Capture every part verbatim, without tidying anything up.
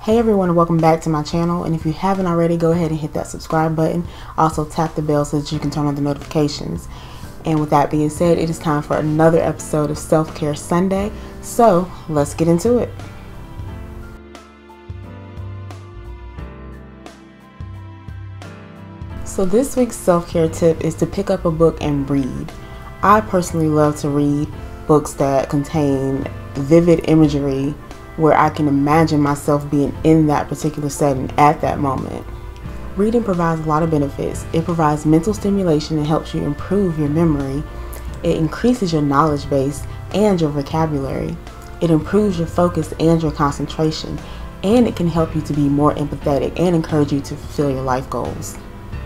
Hey everyone, and welcome back to my channel. And if you haven't already, go ahead and hit that subscribe button. Also tap the bell so that you can turn on the notifications. And with that being said, it is time for another episode of Self-Care Sunday. So let's get into it. So this week's self-care tip is to pick up a book and read. I personally love to read books that contain vivid imagery where I can imagine myself being in that particular setting at that moment. Reading provides a lot of benefits. It provides mental stimulation and helps you improve your memory. It increases your knowledge base and your vocabulary. It improves your focus and your concentration. And it can help you to be more empathetic and encourage you to fulfill your life goals.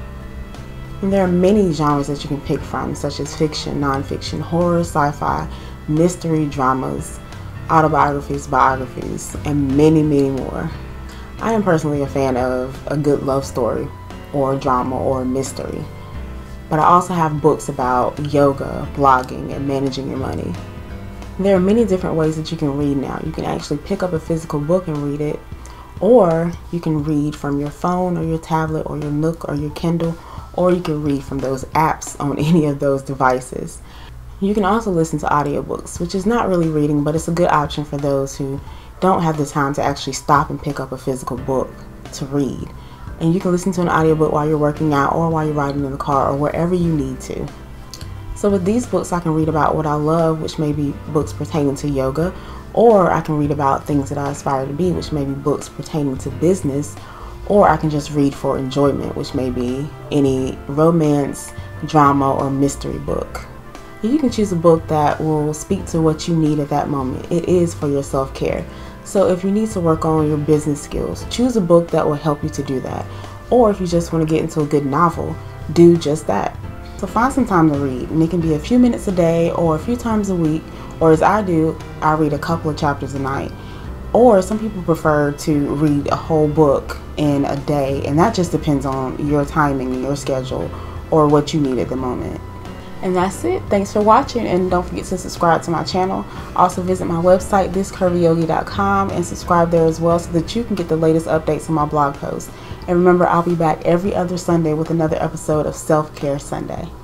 And there are many genres that you can pick from, such as fiction, nonfiction, horror, sci-fi, mystery, dramas, autobiographies, biographies, and many, many more. I am personally a fan of a good love story or drama or mystery, but I also have books about yoga, blogging, and managing your money. There are many different ways that you can read now. You can actually pick up a physical book and read it, or you can read from your phone or your tablet or your Nook or your Kindle, or you can read from those apps on any of those devices. You can also listen to audiobooks, which is not really reading, but it's a good option for those who don't have the time to actually stop and pick up a physical book to read. And you can listen to an audiobook while you're working out or while you're riding in the car or wherever you need to. So with these books, I can read about what I love, which may be books pertaining to yoga, or I can read about things that I aspire to be, which may be books pertaining to business, or I can just read for enjoyment, which may be any romance, drama, or mystery book. You can choose a book that will speak to what you need at that moment. It is for your self-care. So if you need to work on your business skills, choose a book that will help you to do that. Or if you just want to get into a good novel, do just that. So find some time to read, and it can be a few minutes a day or a few times a week, or as I do, I read a couple of chapters a night. Or some people prefer to read a whole book in a day, and that just depends on your timing and your schedule or what you need at the moment. And that's it. Thanks for watching, and don't forget to subscribe to my channel. Also visit my website, this curvy yogi dot com, and subscribe there as well so that you can get the latest updates on my blog posts. And remember, I'll be back every other Sunday with another episode of Self-Care Sunday.